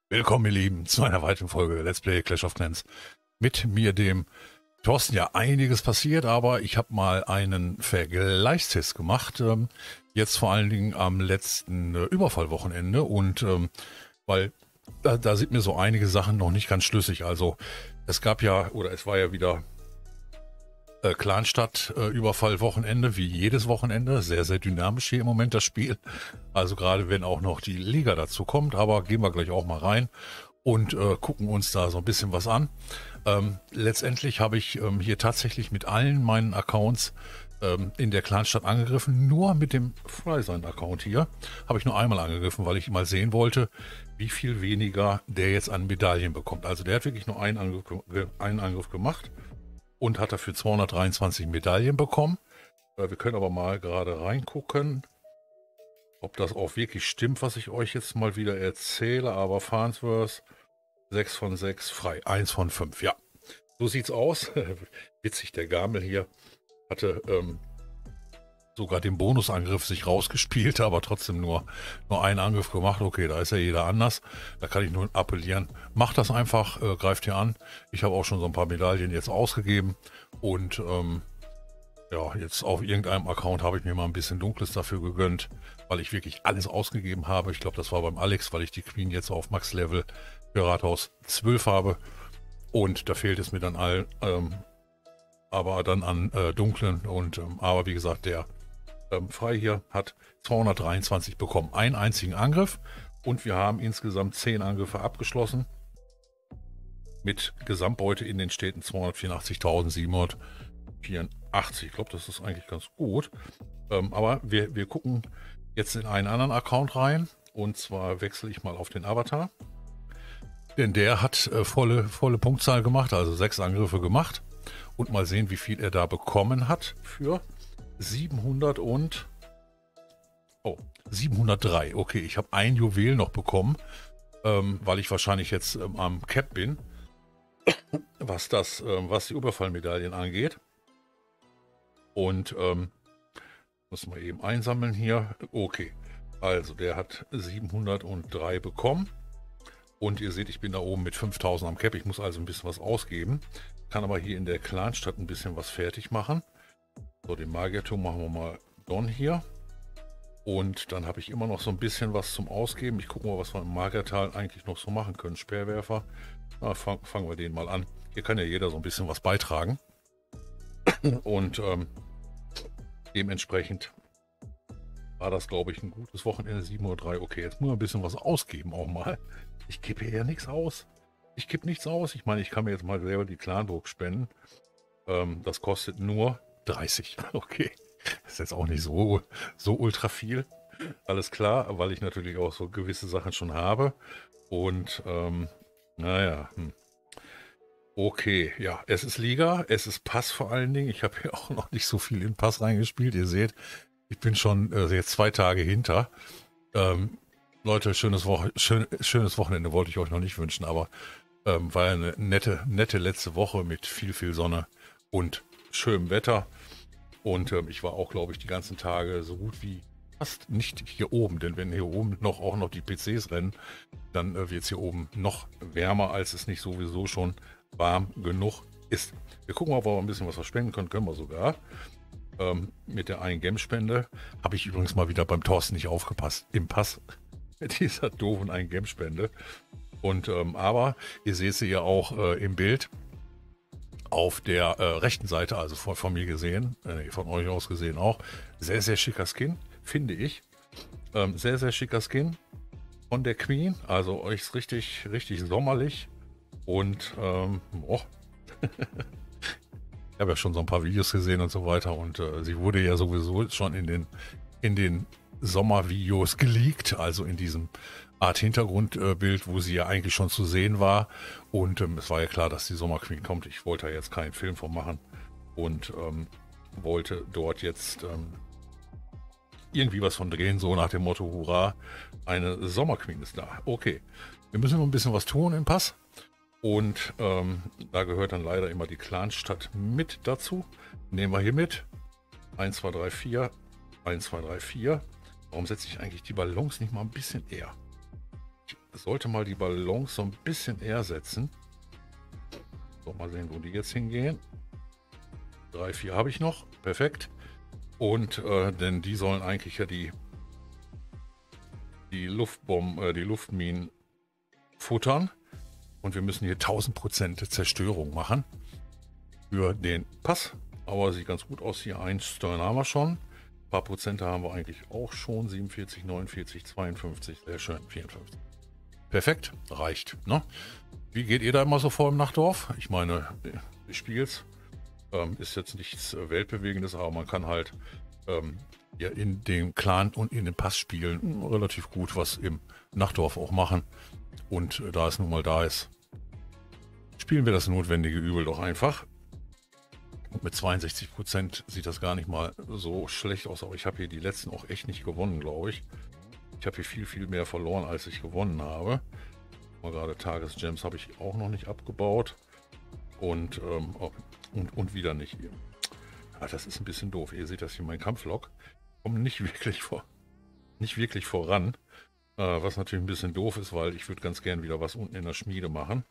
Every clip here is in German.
Willkommen, ihr Lieben, zu einer weiteren Folge Let's Play Clash of Clans. Mit mir, dem Thorsten, ja einiges passiert, aber ich habe mal einen Vergleichstest gemacht. Jetzt vor allen Dingen am letzten Überfallwochenende und weil da sind mir so einige Sachen noch nicht ganz schlüssig. Also es war ja wieder Clanstadt Überfallwochenende, wie jedes Wochenende. Sehr, sehr dynamisch hier im Moment das Spiel. Also gerade wenn auch noch die Liga dazu kommt, aber gehen wir gleich auch mal rein und gucken uns da so ein bisschen was an. Letztendlich habe ich hier tatsächlich mit allen meinen Accounts in der Clanstadt angegriffen. Nur mit dem Freisein-Account hier habe ich nur einmal angegriffen, weil ich mal sehen wollte, wie viel weniger der jetzt an Medaillen bekommt. Also der hat wirklich nur einen Angriff gemacht und hat dafür 223 Medaillen bekommen. Wir können aber mal gerade reingucken, ob das auch wirklich stimmt, was ich euch jetzt mal wieder erzähle. Aber Farnsworth 6 von 6, frei 1 von 5. Ja, so sieht's aus. Witzig, der Gamel hier hatte sogar den Bonusangriff sich rausgespielt, aber trotzdem nur einen Angriff gemacht. Okay, da ist ja jeder anders. Da kann ich nur appellieren. Macht das einfach, greift hier an. Ich habe auch schon so ein paar Medaillen jetzt ausgegeben. Und ja, jetzt auf irgendeinem Account habe ich mir mal ein bisschen Dunkles dafür gegönnt, weil ich wirklich alles ausgegeben habe. Ich glaube, das war beim Alex, weil ich die Queen jetzt auf Max-Level für Rathaus 12 habe. Und da fehlt es mir dann aber dann an dunklen. Und aber wie gesagt, der Frei hier hat 223 bekommen. Einen einzigen Angriff. Und wir haben insgesamt 10 Angriffe abgeschlossen. Mit Gesamtbeute in den Städten 284.784. Ich glaube, das ist eigentlich ganz gut. Aber wir gucken jetzt in einen anderen Account rein. Und zwar wechsle ich mal auf den Avatar. Denn der hat volle Punktzahl gemacht, also 6 Angriffe gemacht. Und mal sehen, wie viel er da bekommen hat für 703. Okay, ich habe ein Juwel noch bekommen, weil ich wahrscheinlich jetzt am Cap bin, was die Überfallmedaillen angeht. Und muss mal eben einsammeln hier. Okay, also der hat 703 bekommen. Und ihr seht, ich bin da oben mit 5000 am Cap. Ich muss also ein bisschen was ausgeben. Kann aber hier in der Clanstadt ein bisschen was fertig machen. So, den Magierturm machen wir mal Don hier. Und dann habe ich immer noch so ein bisschen was zum Ausgeben. Ich gucke mal, was wir im Magiertal eigentlich noch so machen können. Speerwerfer. Na, fangen wir den mal an. Hier kann ja jeder so ein bisschen was beitragen. Und dementsprechend war das, glaube ich, ein gutes Wochenende. 7:03 Uhr. Okay, jetzt muss man ein bisschen was ausgeben auch mal. Ich gebe hier ja nichts aus. Ich gebe nichts aus. Ich meine, ich kann mir jetzt mal selber die Clanburg spenden. Das kostet nur 30. Okay. Das ist jetzt auch nicht so ultra viel. Alles klar, weil ich natürlich auch so gewisse Sachen schon habe. Und naja. Okay, ja, es ist Liga, es ist Pass vor allen Dingen. Ich habe hier auch noch nicht so viel in Pass reingespielt. Ihr seht, ich bin schon jetzt 2 Tage hinter. Leute, schönes Wochenende wollte ich euch noch nicht wünschen, aber war ja eine nette letzte Woche mit viel Sonne und schönem Wetter. Und ich war auch, glaube ich, die ganzen Tage so gut wie fast nicht hier oben. Denn wenn hier oben auch noch die PCs rennen, dann wird es hier oben noch wärmer, als es nicht sowieso schon warm genug ist. Wir gucken mal, ob wir ein bisschen was verspenden können. Können wir sogar. Mit der 1-Gem-Spende habe ich übrigens mal wieder beim Thorsten nicht aufgepasst. Im Pass mit dieser doofen 1-Gem-Spende. Und aber ihr seht sie ja auch im Bild. Auf der rechten Seite, also von mir gesehen, von euch aus gesehen auch, sehr, sehr schicker Skin, finde ich. Sehr, sehr schicker Skin von der Queen. Also euch ist richtig sommerlich. Und ich habe ja schon so ein paar Videos gesehen und so weiter. Und sie wurde ja sowieso schon in den Sommervideos geleakt, also in diesem Art Hintergrundbild, wo sie ja eigentlich schon zu sehen war. Und es war ja klar, dass die Sommerqueen kommt. Ich wollte da jetzt keinen Film von machen und wollte dort jetzt irgendwie was von drehen, so nach dem Motto, hurra, eine Sommerqueen ist da. Okay, wir müssen noch ein bisschen was tun im Pass. Und da gehört dann leider immer die Clanstadt mit dazu. Nehmen wir hier mit. 1, 2, 3, 4. 1, 2, 3, 4. Warum setze ich eigentlich die Ballons nicht mal ein bisschen eher? sollte mal die Ballons so ein bisschen eher setzen. So, mal sehen, wo die jetzt hingehen. 3, 4 habe ich noch. Perfekt. Und denn die sollen eigentlich ja die Luftbomben, die Luftminen futtern. Und wir müssen hier 1000% Zerstörung machen für den Pass. Aber sieht ganz gut aus hier. 1 Stern haben wir schon. Ein paar Prozente haben wir eigentlich auch schon. 47, 49, 52. Sehr schön. 54. Perfekt. Reicht. Ne? Wie geht ihr da immer so vor im Nachtdorf? Ich meine, des Spiels ist jetzt nichts Weltbewegendes, aber man kann halt ja in dem Clan und in den Passspielen relativ gut was im Nachtdorf auch machen. Und da es nun mal da ist, spielen wir das notwendige Übel doch einfach. Und mit 62% sieht das gar nicht mal so schlecht aus, aber ich habe hier die letzten auch echt nicht gewonnen, glaube ich. Ich habe hier viel, viel mehr verloren, als ich gewonnen habe. Mal gerade Tagesgems habe ich auch noch nicht abgebaut. Und wieder nicht. Ja, das ist ein bisschen doof. Ihr seht das hier, mein Kampflog. Kommt nicht wirklich voran. Was natürlich ein bisschen doof ist, weil ich würde ganz gern wieder was unten in der Schmiede machen.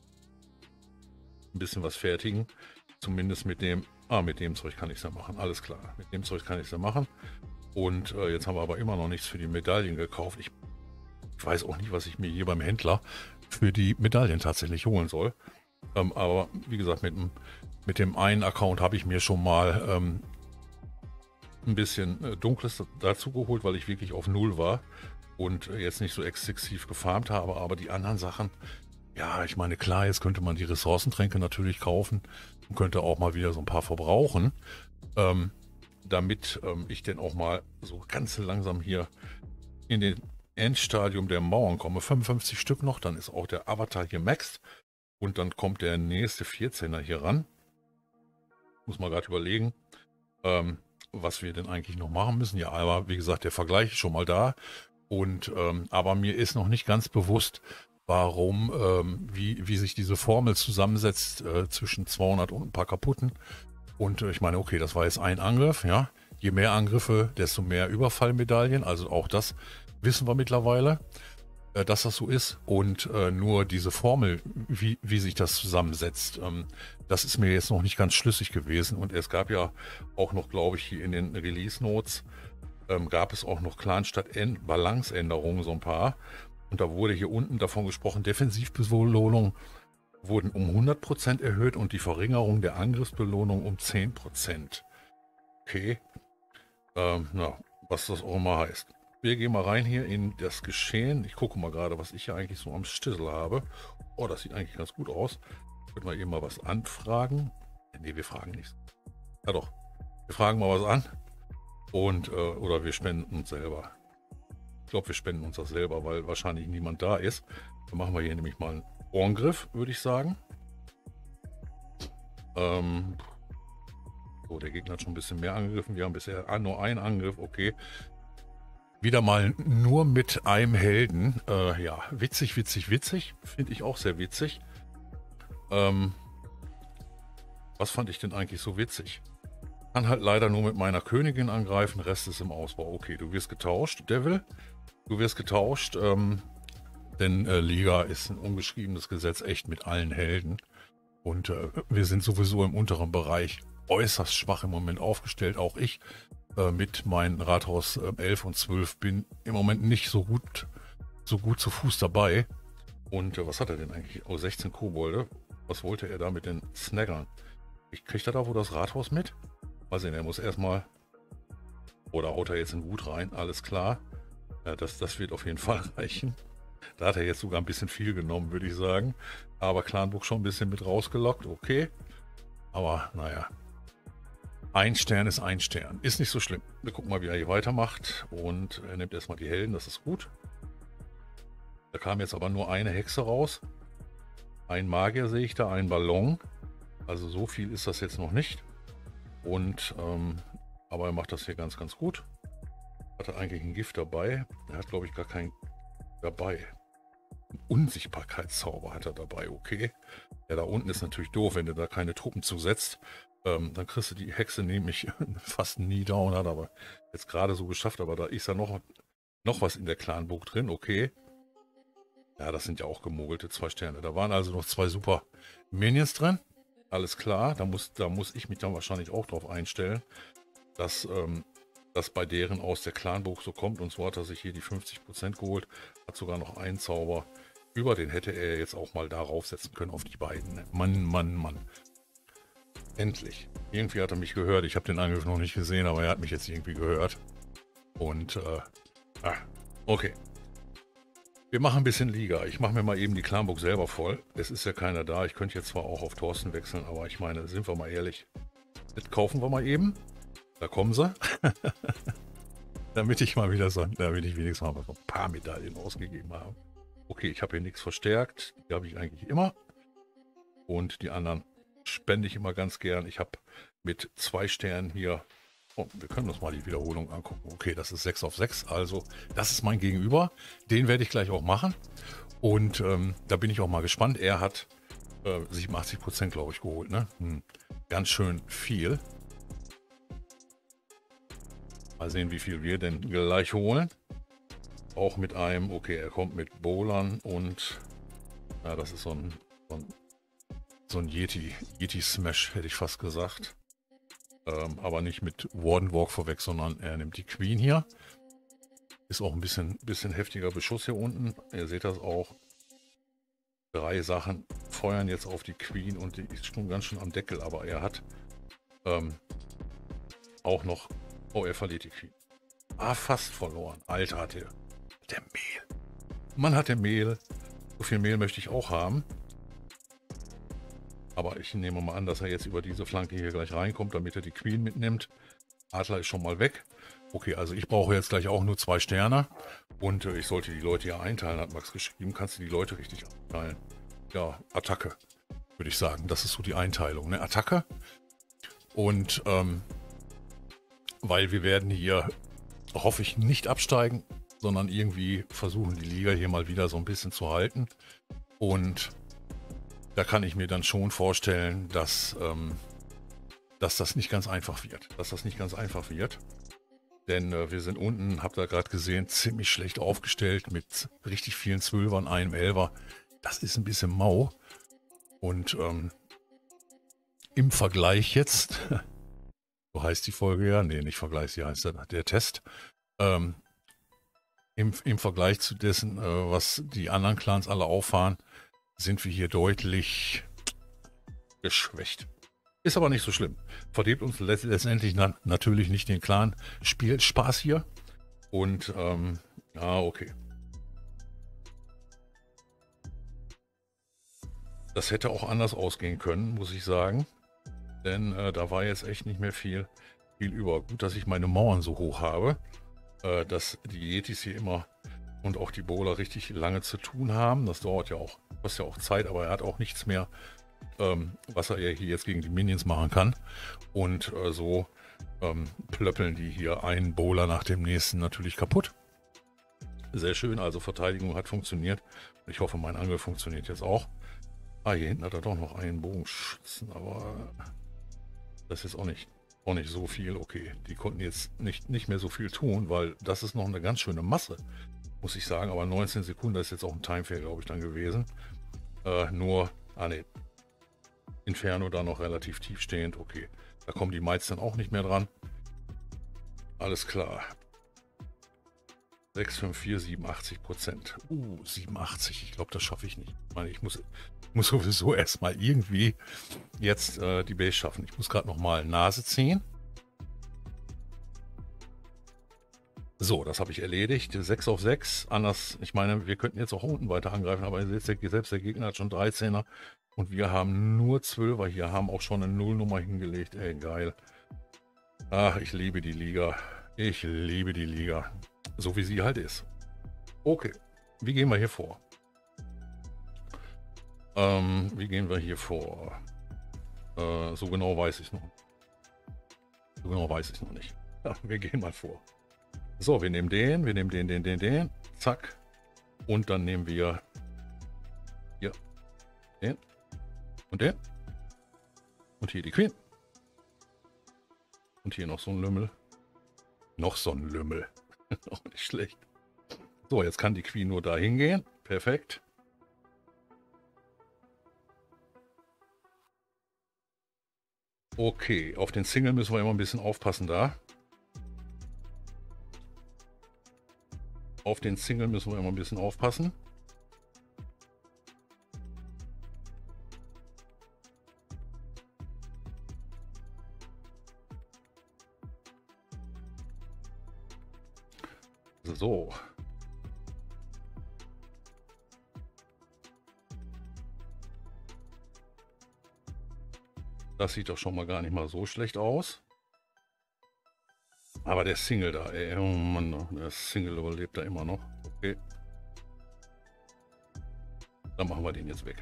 Ein bisschen was fertigen. Zumindest mit dem Zeug kann ich es ja machen. Alles klar. Mit dem Zeug kann ich es ja machen. Und jetzt haben wir aber immer noch nichts für die Medaillen gekauft. Ich weiß auch nicht, was ich mir hier beim Händler für die Medaillen tatsächlich holen soll. Aber wie gesagt, mit dem einen Account habe ich mir schon mal ein bisschen Dunkles dazu geholt, weil ich wirklich auf 0 war und jetzt nicht so exzessiv gefarmt habe. Aber die anderen Sachen, ja, ich meine, klar, jetzt könnte man die Ressourcentränke natürlich kaufen und könnte auch mal wieder so ein paar verbrauchen, damit ich denn auch mal so ganz langsam hier in den Endstadium der Mauern komme. 55 Stück noch, dann ist auch der Avatar hier maxed. Und dann kommt der nächste 14er hier ran. Muss man gerade überlegen, was wir denn eigentlich noch machen müssen. Ja, aber wie gesagt, der Vergleich ist schon mal da. Und aber mir ist noch nicht ganz bewusst, warum, wie sich diese Formel zusammensetzt zwischen 200 und ein paar kaputten. Und ich meine, okay, das war jetzt ein Angriff, ja. Je mehr Angriffe, desto mehr Überfallmedaillen. Also auch das wissen wir mittlerweile, dass das so ist. Und nur diese Formel, wie sich das zusammensetzt, das ist mir jetzt noch nicht ganz schlüssig gewesen. Und es gab ja auch noch, glaube ich, hier in den Release Notes, gab es auch noch Clan-Stadt-Balanceänderungen, so ein paar. Und da wurde hier unten davon gesprochen, Defensivbelohnung wurden um 100% erhöht und die Verringerung der Angriffsbelohnung um 10%. Okay, na, was das auch immer heißt. Wir gehen mal rein hier in das Geschehen. Ich gucke mal gerade, was ich hier eigentlich so am Stissel habe. Oh, das sieht eigentlich ganz gut aus. Ich würde mal eben mal was anfragen. Ne, wir fragen nichts. Ja doch, wir fragen mal was an. Und, oder wir spenden uns selber. Ich glaube, wir spenden uns das selber, weil wahrscheinlich niemand da ist. Dann machen wir hier nämlich mal einen Ohrengriff, würde ich sagen. So, der Gegner hat schon ein bisschen mehr angegriffen. Wir haben bisher nur einen Angriff, okay. Wieder mal nur mit einem Helden. Ja, witzig. Finde ich auch sehr witzig. Was fand ich denn eigentlich so witzig? Kann halt leider nur mit meiner Königin angreifen, Rest ist im Ausbau. Okay, du wirst getauscht, Devil. Du wirst getauscht, denn Liga ist ein ungeschriebenes Gesetz, echt mit allen Helden. Und wir sind sowieso im unteren Bereich äußerst schwach im Moment aufgestellt. Auch ich mit meinen Rathaus 11 und 12 bin im Moment nicht so gut zu Fuß dabei. Und was hat er denn eigentlich? Oh, 16 Kobolde. Was wollte er da mit den Snaggern? Kriegt er da wohl das Rathaus mit? Mal sehen, er muss erstmal... Oder haut er jetzt in Wut rein? Alles klar. Ja, das wird auf jeden Fall reichen. Da hat er jetzt sogar ein bisschen viel genommen, würde ich sagen. Aber Clanburg schon ein bisschen mit rausgelockt. Okay. Aber naja. Ein Stern ist ein Stern. Ist nicht so schlimm. Wir gucken mal, wie er hier weitermacht. Und er nimmt erstmal die Helden. Das ist gut. Da kam jetzt aber nur eine Hexe raus. Ein Magier sehe ich da. Ein Ballon. Also so viel ist das jetzt noch nicht. Und aber er macht das hier ganz, ganz gut. Hat er eigentlich ein Gift dabei? Er hat, glaube ich, gar keinen dabei. Ein Unsichtbarkeitszauber hat er dabei, okay. Ja, da unten ist natürlich doof, wenn du da keine Truppen zusetzt. Dann kriegst du die Hexe nämlich fast nie down, hat aber jetzt gerade so geschafft. Aber da ist ja noch was in der Clanburg drin, okay. Ja, das sind ja auch gemogelte 2 Sterne. Da waren also noch 2 super Minions drin. Alles klar, da muss ich mich dann wahrscheinlich auch drauf einstellen, dass das bei deren aus der Clanburg so kommt. Und so hat er sich hier die 50% geholt. Hat sogar noch einen Zauber über. Den hätte er jetzt auch mal darauf setzen können auf die beiden. Mann, Mann, Mann. Endlich. Irgendwie hat er mich gehört. Ich habe den Angriff noch nicht gesehen, aber er hat mich jetzt irgendwie gehört. Und, okay. Wir machen ein bisschen Liga. Ich mache mir mal eben die Clanburg selber voll. Es ist ja keiner da. Ich könnte jetzt zwar auch auf Thorsten wechseln, aber ich meine, sind wir mal ehrlich. Das kaufen wir mal eben. Da kommen sie. Damit ich mal wieder so, damit ich wenigstens mal so ein paar Medaillen ausgegeben habe. Okay, ich habe hier nichts verstärkt. Die habe ich eigentlich immer. Und die anderen spende ich immer ganz gern. Ich habe mit 2 Sternen hier. Oh, wir können uns mal die Wiederholung angucken. Okay, das ist 6 auf 6. Also, das ist mein Gegenüber. Den werde ich gleich auch machen. Und da bin ich auch mal gespannt. Er hat 87%, glaube ich, geholt. Ne? Ganz schön viel. Mal sehen, wie viel wir denn gleich holen. Auch mit einem, okay, er kommt mit Bowlern und ja, das ist so ein Yeti-Smash, hätte ich fast gesagt. Aber nicht mit Wardenwalk vorweg, sondern er nimmt die Queen hier. Ist auch ein bisschen heftiger Beschuss hier unten. Ihr seht das auch. 3 Sachen feuern jetzt auf die Queen und die ist schon ganz schön am Deckel, aber er hat auch noch... Oh, er verliert die Queen. Ah, fast verloren. Alter, hat der Mehl. Mann, hat der Mehl. So viel Mehl möchte ich auch haben. Aber ich nehme mal an, dass er jetzt über diese Flanke hier gleich reinkommt, damit er die Queen mitnimmt. Adler ist schon mal weg. Okay, also ich brauche jetzt gleich auch nur 2 Sterne. Und ich sollte die Leute ja einteilen, hat Max geschrieben. Kannst du die Leute richtig einteilen? Ja, Attacke, würde ich sagen. Das ist so die Einteilung, ne? Attacke. Und weil wir werden hier, hoffe ich, nicht absteigen, sondern irgendwie versuchen, die Liga hier mal wieder so ein bisschen zu halten. Und da kann ich mir dann schon vorstellen, dass das nicht ganz einfach wird. Denn wir sind unten, habt ihr gerade gesehen, ziemlich schlecht aufgestellt mit richtig vielen Zwölfern, einem Elfer. Das ist ein bisschen mau. Und im Vergleich jetzt, so heißt die Folge ja, nee, nicht Vergleich, sie heißt der Test, im Vergleich zu dessen, was die anderen Clans alle auffahren, sind wir hier deutlich geschwächt. Ist aber nicht so schlimm. Verdirbt uns letztendlich natürlich nicht den Clan. Spielt Spaß hier. Und, ja, okay. Das hätte auch anders ausgehen können, muss ich sagen. Denn da war jetzt echt nicht mehr viel über. Gut, dass ich meine Mauern so hoch habe, dass die Yetis hier immer und auch die Bowler richtig lange zu tun haben. Das dauert ja auch, kostet ja auch Zeit, aber er hat auch nichts mehr, was er hier jetzt gegen die Minions machen kann. Und so plöppeln die hier einen Bowler nach dem nächsten natürlich kaputt. Sehr schön, also Verteidigung hat funktioniert. Ich hoffe, mein Angriff funktioniert jetzt auch. Ah, hier hinten hat er doch noch einen Bogenschützen, aber das ist auch nicht so viel. Okay, die konnten jetzt nicht mehr so viel tun, weil das ist noch eine ganz schöne Masse, muss ich sagen. Aber 19 Sekunden, das ist jetzt auch ein Timefair, glaube ich, dann gewesen. Inferno da noch relativ tief stehend. Okay, da kommen die Mites dann auch nicht mehr dran. Alles klar. 654, 87%. 87. Ich glaube, das schaffe ich nicht. Ich meine, ich muss sowieso erstmal irgendwie jetzt die Base schaffen. Ich muss gerade nochmal Nase ziehen. So, das habe ich erledigt. 6 auf 6. Anders, ich meine, wir könnten jetzt auch unten weiter angreifen, aber selbst der Gegner hat schon 13er. Und wir haben nur 12er hier, haben auch schon eine Nullnummer hingelegt. Ey, geil. Ach, ich liebe die Liga. Ich liebe die Liga. So wie sie halt ist. Okay, wie gehen wir hier vor? So genau weiß ich noch. nicht. Ja, wir gehen mal vor. So, wir nehmen den. Zack. Und dann nehmen wir hier den. Und den. Und hier die Queen. Und hier noch so ein Lümmel. Auch nicht schlecht. So, jetzt kann die Queen nur da hingehen. Perfekt. Okay, auf den Single müssen wir immer ein bisschen aufpassen da. Auf den Single müssen wir immer ein bisschen aufpassen. So. Das sieht doch schon mal gar nicht mal so schlecht aus. Aber der Single da, ey, oh Mann, der Single überlebt da immer noch. Okay. Dann machen wir den jetzt weg.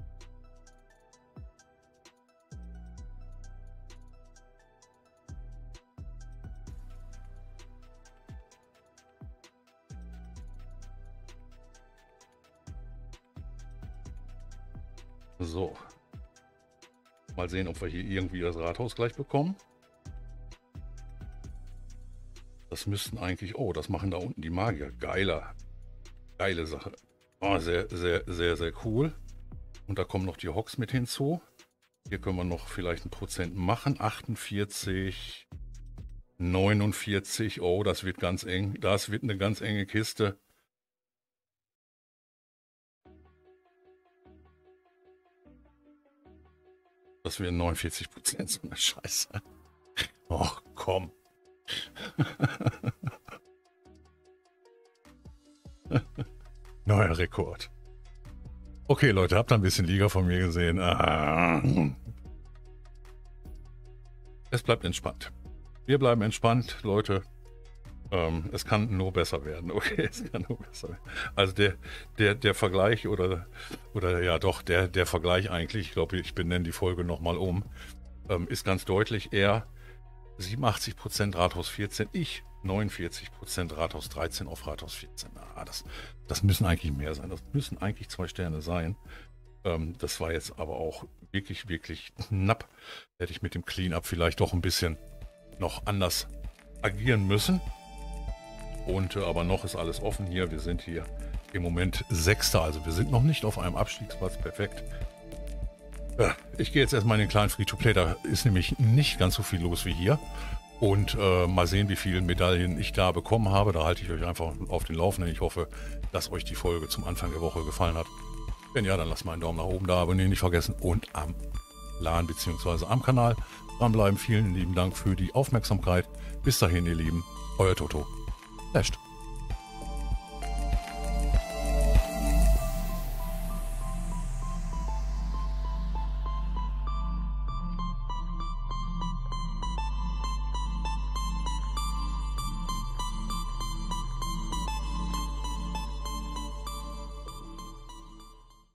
So. Mal sehen, ob wir hier irgendwie das Rathaus gleich bekommen. Das müssten eigentlich... Oh, das machen da unten die Magier. Geile Sache. Oh, sehr, sehr, sehr, sehr cool. Und da kommen noch die Hocks mit hinzu. Hier können wir noch vielleicht ein Prozent machen. 48, 49. Oh, das wird ganz eng. Das wird eine ganz enge Kiste. Das wären 49%, so eine Scheiße. Oh, komm. Neuer Rekord. Okay, Leute, habt ihr ein bisschen Liga von mir gesehen? Es bleibt entspannt. Wir bleiben entspannt, Leute. Es kann nur besser werden. Okay, es kann nur besser werden. Also der Vergleich oder ja doch, der Vergleich eigentlich, ich glaube, ich benenne die Folge nochmal um, ist ganz deutlich. Er 87% Rathaus 14, ich 49% Rathaus 13 auf Rathaus 14. Das müssen eigentlich mehr sein. Das müssen eigentlich 2 Sterne sein. Das war jetzt aber auch wirklich, wirklich knapp. Hätte ich mit dem Clean-Up vielleicht doch ein bisschen noch anders agieren müssen. Und aber noch ist alles offen hier. Wir sind hier im Moment Sechster. Also wir sind noch nicht auf einem Abstiegsplatz. Perfekt. Ja, ich gehe jetzt erstmal in den kleinen Free-to-Play. Da ist nämlich nicht ganz so viel los wie hier. Und mal sehen, wie viele Medaillen ich da bekommen habe. Da halte ich euch einfach auf den Laufenden. Ich hoffe, dass euch die Folge zum Anfang der Woche gefallen hat. Wenn ja, dann lasst mal einen Daumen nach oben da, abonnieren nicht vergessen und am LAN bzw. am Kanal dranbleiben. Vielen lieben Dank für die Aufmerksamkeit. Bis dahin, ihr Lieben. Euer Toto. Lasht.